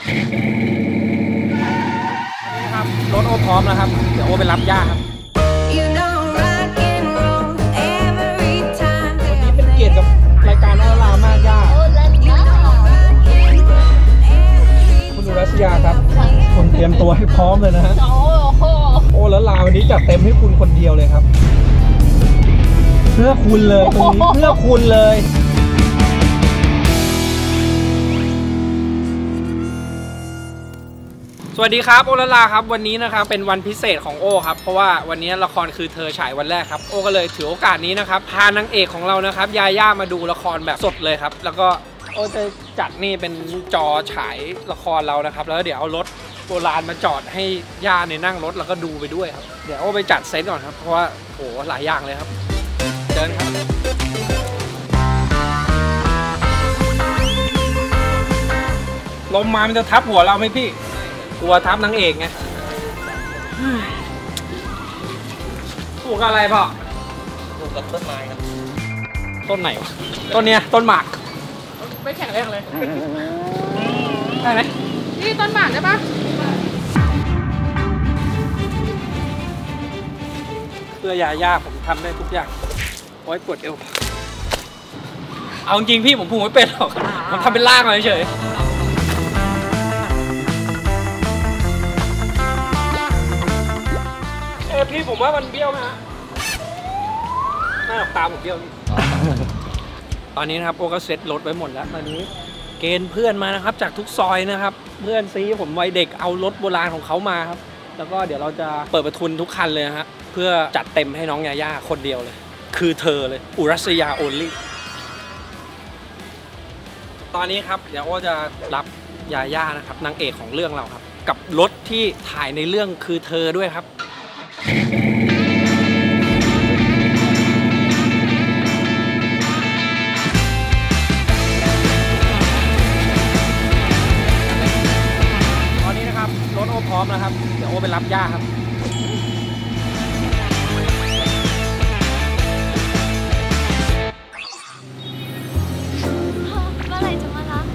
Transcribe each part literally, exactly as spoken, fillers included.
นี่ครับรถโอพร้อมแล้วครับเดี๋ยวโอไปรับย่าครับวันนี้เป็นเกียรติกับรายการอลามากย่าคุณอุรัสยาครับคุณเตรียมตัวให้พร้อมเลยนะฮะโอ้แล้วลาวันนี้จัดเต็มให้คุณคนเดียวเลยครับเพื่อคุณเลยตรงนี้เพื่อคุณเลยสวัสดีครับโอละลาครับวันนี้นะครับเป็นวันพิเศษของโอครับเพราะว่าวันนี้ละครคือเธอฉายวันแรกครับโอก็เลยถือโอกาสนี้นะครับพานางเอกของเรานะครับยาย่ามาดูละครแบบสดเลยครับแล้วก็โอจะจัดนี่เป็นจอฉายละครเรานะครับแล้วเดี๋ยวเอารถโบราณมาจอดให้ย่าเนี่ยนั่งรถแล้วก็ดูไปด้วยครับเดี๋ยวโอไปจัดเซตก่อนครับเพราะว่าโหหลายอย่างเลยครับเดินครับลมมามันจะทับหัวเราไหมพี่กลัวทับนางเอกไงปลูกอะไรพ่อปลูกกับต้นไม้ครับต้นไหนวะต้นเนี้ยต้นหมากไม่แข็งแรงเลยได้ไหมนี่ต้นหมากได้ปะเพื่อยาย่าผมทำได้ทุกอย่างโอ้ยปวดเอวเอาจริงพี่ผมผูกไม่เป็นหรอกผมทำเป็นล่างมาเฉยพี่ผมว่ามันเบี้ยวไหมฮะหน้าตาผมเบี้ยวตอนนี้นะครับโอก็เซ็ตรถไว้หมดแล้วตอนนี้เกณฑ์เพื่อนมานะครับจากทุกซอยนะครับเพื่อนซีผมวัยเด็กเอารถโบราณของเขามาครับแล้วก็เดี๋ยวเราจะเปิดประทุนทุกคันเลยฮะเพื่อจัดเต็มให้น้องยาย่าคนเดียวเลยคือเธอเลยอุรัสยาโอลี่ตอนนี้ครับเดี๋ยวโอจะรับยาย่านะครับนางเอกของเรื่องเราครับกับรถที่ถ่ายในเรื่องคือเธอด้วยครับตอนนี้นะครับรถโอพร้อมแล้วครับเดี๋ยวโอไปรับย่าครับเมื่อไหร่จะมารับ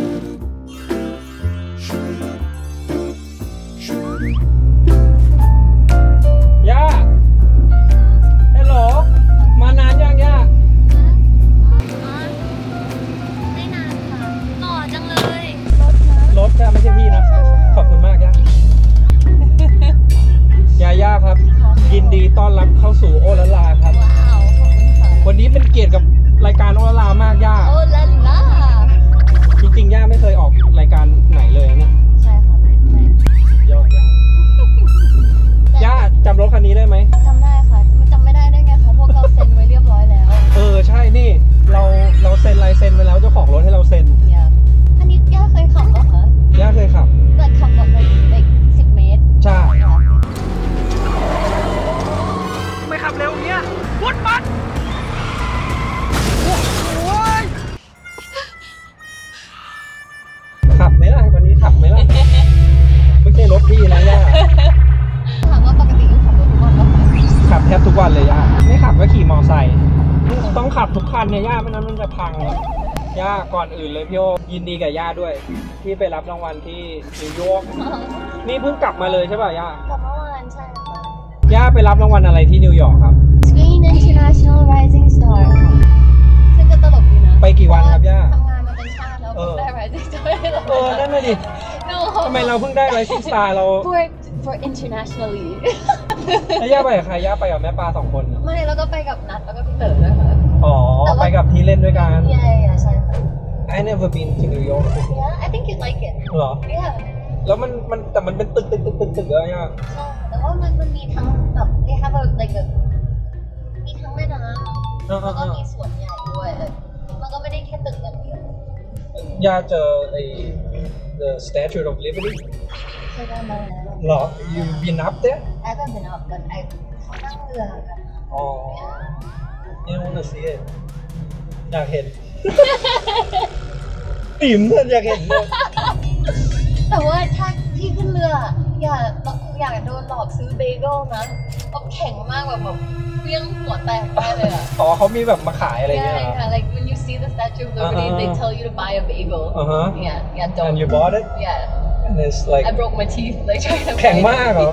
ย่าฮัลโหลมานานยังย่าไม่นานค่ะหล่อจังเลยรถนะรถไม่ใช่พี่นะขอบคุณมากย่ายาย่าครับยินดีต้อนรับเข้าสู่โอละลาครับว้าวขอบคุณค่ะวันนี้เป็นเกียรติกับรายการโอละลามากย่าโอละลาจริงๆย่าไม่เคยออกรายการไหนเลยนะใช่ค่ะไม่ไม่ยอดย่าย่าจำรถคันนี้ได้ไหมจำได้ค่ะมันจำไม่ได้ได้ไงคะพวกเราเซ็นไว้เรียบร้อยแล้วเออใช่นี่เราเราเซ็นลายเซ็นไว้แล้วเจ้าของรถให้เราเซ็นอันนี้ย่าเคยขับเหรอคะย่าเคยขับเกิดขับแบบไปสิบเมตรใช่ไม่ขับเร็วเนี้ยพุดปัดขับไหมล่ะวันนี้ขับไหมล่ะไม่ใช่รถพี่นะย่าถามว่าปกติย่าขับรถทุกวันหรอคะขับแทบทุกวันเลยย่าไม่ขับก็ขี่มอไซค์ต้องขับทุกคันเนี่ยย่าไม่นั้นมันจะพังย่าก่อนอื่นเลยพี่โอยินดีกับย่าด้วยที่ไปรับรางวัลที่นิวยอร์กนี่เพิ่งกลับมาเลยใช่ป่ะย่ากลับเมื่อวานใช่ค่ะย่าไปรับรางวัลอะไรที่นิวยอร์กครับ Screen International Rising Star ซึ่งก็ตลกดีนะไปกี่วันครับย่าทำงานมาเป็นชาติแล้วได้ Rising Star เออนั่นน่ะดิทำไมเราเพิ่งได้ Rising Star เรา for for internationally แล้วย่าไปกับใครย่าไปกับแม่ปลาสองคนไม่แล้วก็ไปกับนัทแล้วก็พี่เต๋อด้วยค่ะอ๋อไปกับที่เล่นด้วยกันใช่ใช่ค่ะ I never been to New York Yeah I think you'd like it หรอ Yeah แล้วมันมันแต่มันเป็นตึกตึกตึกตึกตึกเลยอ่ะใช่แต่ว่ามันมันมีทั้งแบบ they have a like a มีทั้งแม่น้ำแล้วก็มีสวนใหญ่ด้วยมันก็ไม่ได้แค่ตึกอย่างเดียวย่าเจอไอ้ the Statue of Liberty เคยได้มาแล้วหรอ you been up there I haven't been up but I เขานั่งเรือกันอ๋อ you wanna see it อยากเห็นติ๋มเพื่อนอยากเห็นเลยแต่ว่าถ้าที่ขึ้นเรืออย่าอยากโดนหลอกซื้อเบเกิลนะแบบแข็งมากแบบแบบเปี้ยงหัวแตกได้เลยอ่ะอ๋อเขามีแบบมาขายอะไรเงี้ยใช่ค่ะ like when you you see the Statue of Liberty, uh-huh. they tell you to buy a bagel. Uh huh. Yeah, yeah, don't. And you bought it? Yeah. And it's like I broke my teeth like trying to. แข็งมากเหรอ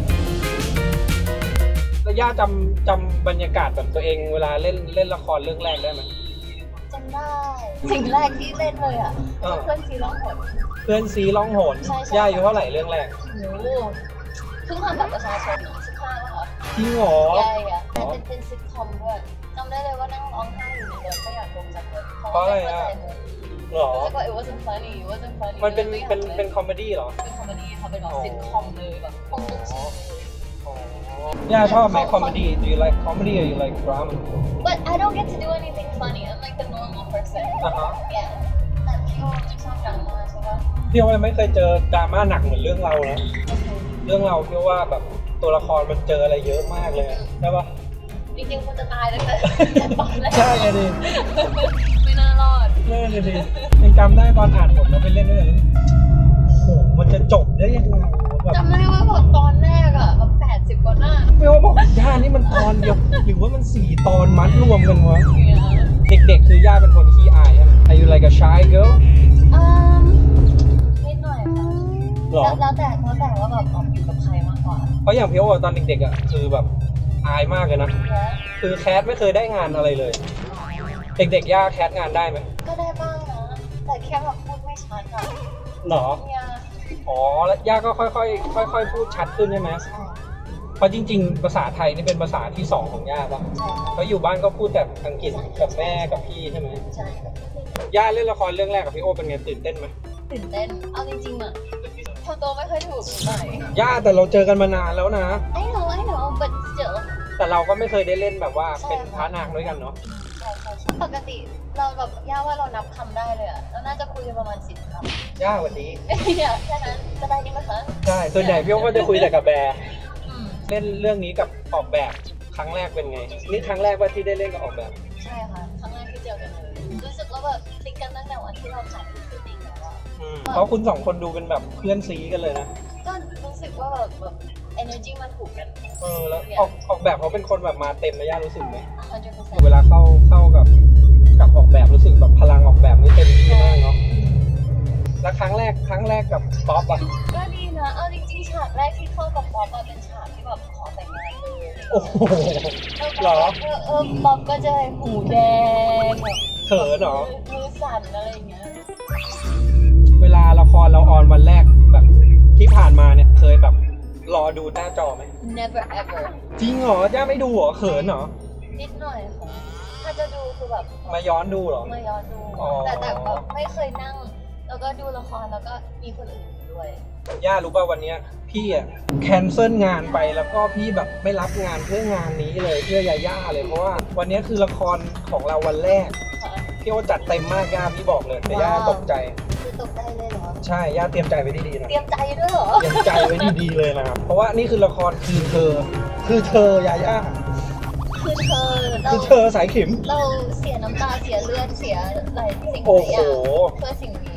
แล้วย่าจำจำบรรยากาศแบบตัวเองเวลาเล่นเล่นละครเรื่องแรกได้ไหมจำได้สิ่งแรกที่เล่นเลยอ่ะเพื่อนซีร้องหดเพื่อนซีร้องโหนย่าอายุเท่าไหร่เรื่องแรกโอ้เพิ่งทำบัตรประชาชนสิบห้าแล้วค่ะจริงเหรอใช่ค่ะแต่เป็นเป็นซิทคอมด้วยจำได้เลยว่านั่งร้องไห้อยู่ในรถก็อยากลงจากรถเพราะว่าไม่เข้าใจเลยหรอรู้สึกว่า it wasn't funny it wasn't funny มันเป็นเป็นเป็นคอมเมดี้เหรอเป็นคอมเมดี้ค่ะเป็นแบบซิทคอมเลยแบบคงต้องชิมย่าชอบไหมคอมเมดี้ Do you like comedy or you like drama But I don't get to do anything funny I'm like the normal person อ่ะฮะ yeah แต่พี่โอไม่ชอบดราม่าใช่ปะพี่ว่าไม่เคยเจอดราม่าหนักเหมือนเรื่องเรานะเรื่องเราพี่ว่าแบบตัวละครมันเจออะไรเยอะมากเลยใช่ปะจริงๆคนจะตายเลยค่ะตอนแรกใช่ไงดิไม่น่ารอดนั่นเลยดิยังจำได้ตอนอ่านบทเราไปเล่นด้วยกันโอ้โหมันจะจบได้ยังไงแบบจำได้ว่าแบบตอนแรกอะแบบแปดสิบกว่าหน้าพี่ว่าบอกย่านี่มันตอนเดียวหรือว่ามันสี่ตอนมัดรวมกันวะเนี่ยเด็กๆคือย่าเป็นคนขี้อายใช่ไหม Are you like a shy girl อืมนิดหน่อยค่ะหรอแล้วแต่แล้วแต่ว่าแบบออกอยู่กับใครมากกว่าเพราะอย่างพี่ว่าตอนเด็กๆอ่ะคือแบบอายมากเลยนะเนี่ยคือแคทไม่เคยได้งานอะไรเลย เด็กๆย่าแคทงานได้ไหมก็ได้บ้างนะ แต่แค่แบบพูดไม่ชัดอะหรอเนี่ยอ๋อแล้วย่าก็ค่อยๆค่อยๆพูดชัดขึ้นใช่ไหมใช่เพราะจริงๆภาษาไทยนี่เป็นภาษาที่สองของย่าป่ะใช่ค่ะเพราะอยู่บ้านก็พูดแต่อังกฤษกับแม่กับพี่ใช่ไหมใช่ค่ะย่าเล่นละครเรื่องแรกกับพี่โอเป็นไงตื่นเต้นไหมตื่นเต้น เอาจริงๆอะทำตัวไม่ค่อยถูกหน่อยย่าแต่เราเจอกันมานานแล้วนะ I know I know but still แต่เราก็ไม่เคยได้เล่นแบบว่าใช่เป็นพระนางด้วยกันเนาะใช่ใช่ใช่ปกติเราแบบย่าว่าเรานับคำได้เลยอะเราน่าจะคุยกันประมาณสิบคำย่าวันนี้เนี่ยแค่นั้นจะได้นี่ไหมคะใช่ส่วนใหญ่พี่โอก็จะคุยแต่กับแบร์อืมเล่นเรื่องนี้กับออกแบบครั้งแรกเป็นไง นี่ครั้งแรกว่าที่ได้เล่นกับออกแบบใช่ค่ะครั้งแรกที่เจอกันเลยรู้สึกว่าแบบคลิกกันตั้งแต่วันที่เราถ่ายรูปจริงแล้วอะอืมเพราะคุณสองคนดูเป็นแบบเพื่อนซีกันเลยนะก็รู้สึกว่าแบบแบบ energy มันถูกกันเออแล้วออกออกแบบเขาเป็นคนแบบมาเต็มไหมย่ารู้สึกไหมร้อยเปอร์เซ็นต์เวลาเข้าเข้ากับกับออกแบบรู้สึกแบบพลังออกแบบนี่เต็มที่มากเนาะแล้วครั้งแรกครั้งแรกกับป๊อปอะก็ดีนะเอาจริงๆฉากแรกที่เข้ากับป๊อปอะเป็นฉากที่แบบขอแต่งงานเลยโอ้โหเหรอเออเออป๊อปก็จะหูแดงแบบเขินเหรอมือสั่นอะไรอย่างเงี้ยเวลาละครเราออนวันแรกแบบที่ผ่านมาเนี่ยเคยแบบรอดูหน้าจอไหม never ever จริงเหรอย่าไม่ดูเหรอเขินเหรอนิดหน่อยค่ะถ้าจะดูคือแบบมาย้อนดูเหรอมาย้อนดูอ๋อแต่แต่แบบไม่เคยนั่ง แล้วก็ดูละครแล้วก็มีคนอื่นดูด้วยย่ารู้ป่ะวันเนี้ยพี่อะแคนเซิลงานไปแล้วก็พี่แบบไม่รับงานเพื่องานนี้เลยเพื่อยาย่าเลยเพราะว่าวันเนี้ยคือละครของเราวันแรกค่ะพี่โอจัดเต็มมากย่าพี่บอกเลยแต่ย่าว้าวตกใจคือตกได้เลยเหรอใช่ย่าเตรียมใจไว้ดีๆนะเตรียมใจด้วยเหรอเตรียมใจไว้ดีๆเลยนะครับเพราะว่านี่คือละครคือเธอ คือเธอยาย่าคือเธอเราคือเธอสายขิมเราเสียน้ำตาเสียเลือดเสียหลายสิ่งหโอ้ลายโหอย่างเพื่อสิ่งนี้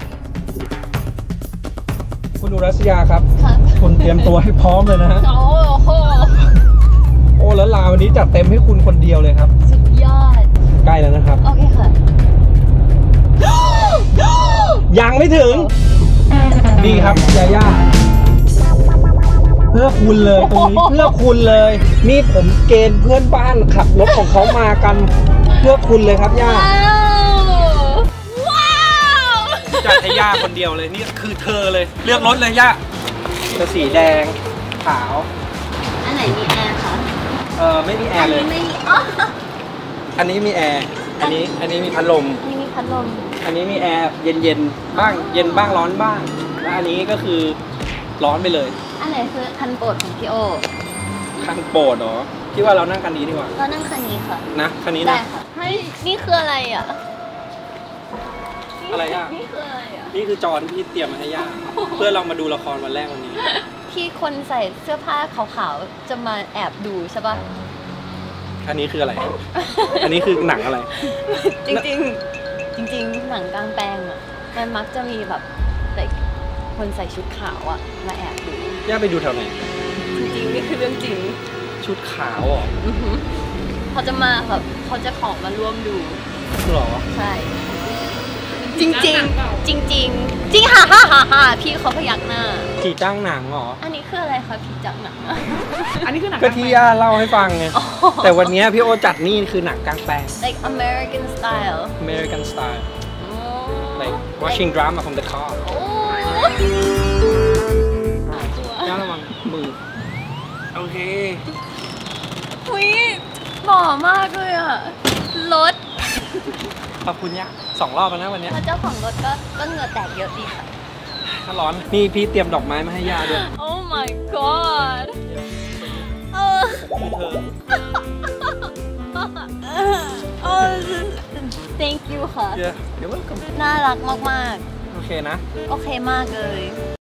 คุณอุรัสยาครับครับคุณเตรียมตัวให้พร้อมเลยนะฮะโอ้โหโอ้แล้วลาวันนี้จัดเต็มให้คุณคนเดียวเลยครับสุดยอดใกล้แล้วนะครับโอเคค่ะยังไม่ถึง นี่ครับยาย่าเพื่อคุณเลยตรงนี้เพื่อคุณเลย นี่ผมเกณฑ์เพื่อนบ้านขับรถของเขามากันเพื่อคุณเลยครับย่าว้าวว้าวจัดให้ย่าคนเดียวเลยนี่คือเธอเลยเลือกรถเลยย่าจะสีแดงขาวอันไหนมีแอร์คะเออไม่มีแออันร์เลนี้ยไม่มีอ๋ออันนี้มีแอร์อันนี้อันนี้มีพัดลมอันนี้มีพัดลมอันนี้มีแอร์เย็นๆบ้างเย็นบ้างร้อนบ้างและอันนี้ก็คือร้อนไปเลยอันไหนคือคันโปรดของพี่โอคันโปรดเหรอพี่ว่าเรานั่งคันนี้ดีกว่าเรานั่งคันนี้ค่ะนะคันนี้ได้นะค่ะเฮ้ยนี่คืออะไรอ่ะอะไรอ่ะนี่คืออะไรอ่ะนี่คือจอที่พี่เตรียมมาให้ย่าเพื่อเรามาดูละครวันแรกวันนี้ที่คนใส่เสื้อผ้าขาวๆจะมาแอบดูใช่ป่ะอันนี้คืออะไร อันนี้คือหนังอะไรจริงๆ จริงๆ หนังกลางแปลงอ่ะมันมักจะมีแบบแต่คนใส่ชุดขาวอ่ะมาแอบดูย่าไปดูแถวไหนจริงๆนี่คือเรื่องจริงชุดขาวเหรออือหือเขาจะมาแบบเขาจะขอมาร่วมดูหรอใช่จริงจริงจริงจริงจริงฮ่าฮ่าฮ่าฮ่าพี่เขาพยักหน้าผีจ้างหนังเหรออันนี้คืออะไรคะผีจ้างหนังอันนี้คือหนังก็ที่ย่าเล่าให้ฟังไงแต่วันนี้พี่โอจัดนี่คือหนังกลางแปลง like American style American style like watching drama from the car ย่าระวังมือโอเคหุยหล่อมากเลยอ่ะรถขอบคุณย่าสองรอบแล้วนะวันนี้เจ้าของรถก็ก็เหงื่อแตกเยอะดีค่ะถ้าร้อนนี่พี่เตรียมดอกไม้มาให้ย่าด้วย Oh my god เออเออ thank you ค่ะ Yeah you're welcome น่ารักมากๆโอเคนะโอเคมากเลย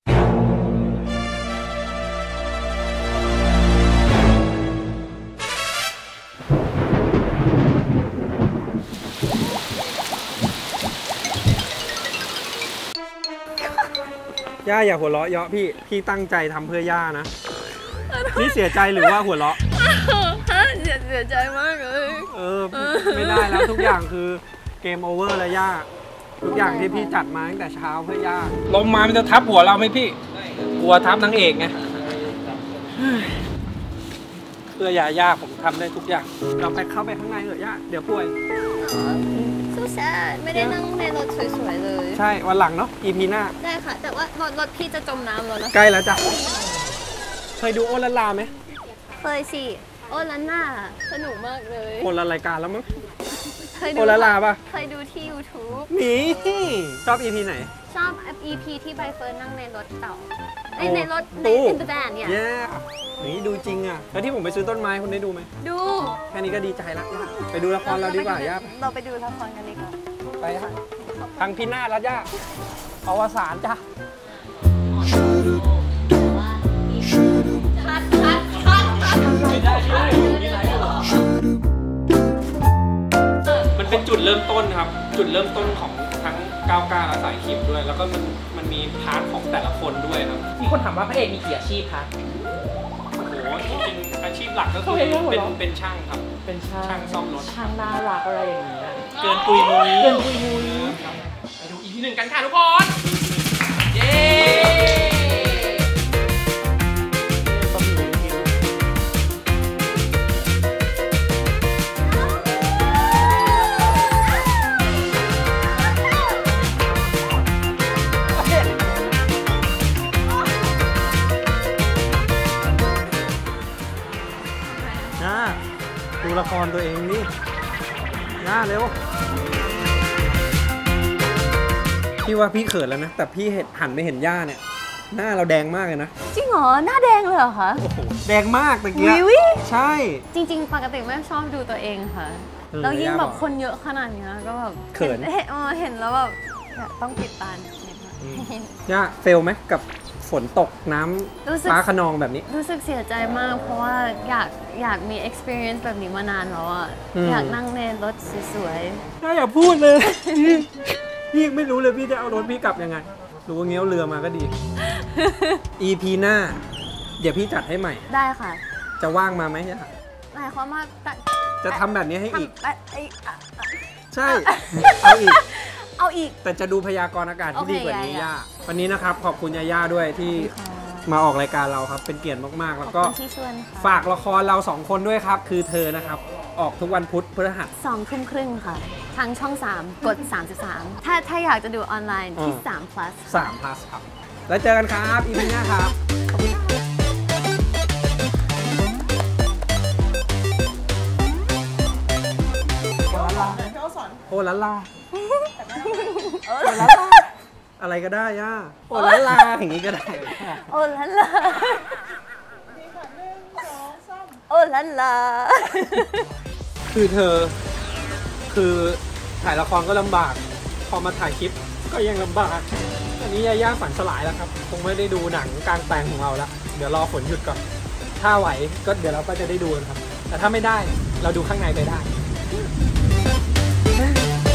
ย่าอย่าหัวเราะเยาะพี่พี่ตั้งใจทำเพื่อย่านะนี่เสียใจหรือว่าหัวเราะเสียเสียใจมากเลยเออไม่ได้แล้วทุกอย่างคือเกมโอเวอร์แล้วย่าทุกอย่างที่พี่จัดมาตั้งแต่เช้าเพื่อย่าลมมามันจะทับหัวเราไหมพี่กลัวทับนางเอกไงเพื่อย่าย่าผมทำได้ทุกอย่างเราไปเข้าไปข้างในเถอะย่าเดี๋ยวป่วยสู้แซ่ไม่ได้นั่งในรถสวยๆเลยใช่วันหลังเนาะ อี พี หน้าได้ค่ะแต่ว่ารถรถพี่จะจมน้ำแล้วนะใกล้แล้วจ้ะเคยดูโอลาลาไหมเคยสิโอลาน่าสนุกมากเลยโอลารายการแล้วมั้งเคยดูโอลาลาป่ะเคยดูที่ YouTube นี่ชอบ อี พี ไหนชอบ อี พี ที่ใบเฟิร์นนั่งในรถเต่าในรถใน in the van เนี่ยนี่ดูจริงอ่ะแล้วที่ผมไปซื้อต้นไม้คุณได้ดูไหมดูแค่นี้ก็ดีใจละไปดูละครเราดีกว่าย่าเราไปดูละครกันดีกว่าไปฮะทางพินาศแล้วย่าอวสานจ้ะคัดคัดคัดคัดมันเป็นจุดเริ่มต้นครับจุดเริ่มต้นของทั้งก้าวกล้าและสายคลิปด้วยแล้วก็มันมันมีพาร์ทของแต่ละคนด้วยครับมีคนถามว่าพระเอกมีกี่อาชีพคะโอ้โหจริงๆอาชีพหลักก็คือเป็นเป็นช่างครับเป็นช่างช่างซ่อมรถช่างน่ารักอะไรอย่างเงี้ยเกินปุยมุ้ยเกินปุยมุ้ยไปดูอีพีหนึ่งกันค่ะทุกคนเย้ดูละครตัวเองนี่ย่าเร็วพี่ว่าพี่เขินแล้วนะแต่พี่เห็นหันไปเห็นย่าเนี่ยหน้าเราแดงมากเลยนะจริงเหรอหน้าแดงเลยเหรอคะโอ้โหแดงมากตะกี้ใช่จริงๆปกติไม่ชอบดูตัวเองค่ะแล้วยิ่งแบบคนเยอะขนาดนี้ก็แบบเขินเห็นแล้วแบบต้องปิดตานิดนึงย่าเฟลไหมกับฝนตกน้ำฟ้าขนองแบบนี้รู้สึกเสียใจมากเพราะว่าอยากอยากมี experience แบบนี้มานานแล้วอ่ะอยากนั่งในรถสวยๆอย่าพูดเลยพี่ไม่รู้เลยพี่จะเอารถพี่กลับยังไงรู้ว่าเงี้ยวเรือมาก็ดี อี พี หน้าเดี๋ยวพี่จัดให้ใหม่ได้ค่ะจะว่างมาไหมย่าหมายความว่าจะทำแบบนี้ให้อีกใช่เอาอีกเอาอีกแต่จะดูพยากรณ์อากาศที่ดีกว่านี้ย่าวันนี้นะครับขอบคุณย่าด้วยที่มาออกรายการเราครับเป็นเกียรติมากๆแล้วก็ฝากละครเราสองคนด้วยครับคือเธอนะครับออกทุกวันพุธพฤหัสสองทุ่มครึ่งค่ะทางช่องสามกดสามสิบสามถ้าถ้าอยากจะดูออนไลน์ที่สาม plus สาม plus ครับแล้วเจอกันครับอีพีหน้าครับโอลาลาโอลาลาอะไรก็ได้ย่าโอลาลาอย่างนี้ก็ได้โอลาลาโอลาลาคือเธอคือถ่ายละครก็ลำบากพอมาถ่ายคลิปก็ยังลำบากอันนี้ย่าฝันสลายแล้วครับคงไม่ได้ดูหนังกลางแปลงของเราแล้วเดี๋ยวรอฝนหยุดก่อนถ้าไหวก็เดี๋ยวเราก็จะได้ดูกันครับแต่ถ้าไม่ได้เราดูข้างในไปได้